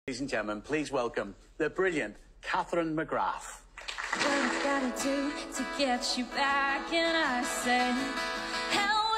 Ladies and gentlemen, please welcome the brilliant Catherine McGrath. What I gotta do to get you back, and I say, help.